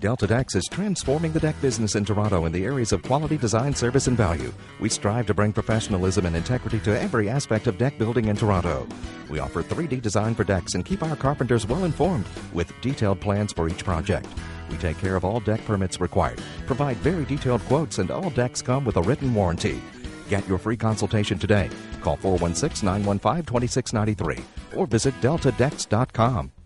Delta Decks is transforming the deck business in Toronto in the areas of quality, design, service, and value. We strive to bring professionalism and integrity to every aspect of deck building in Toronto. We offer 3D design for decks and keep our carpenters well informed with detailed plans for each project. We take care of all deck permits required, provide very detailed quotes, and all decks come with a written warranty. Get your free consultation today. Call 416-915-2693 or visit deltadecks.com.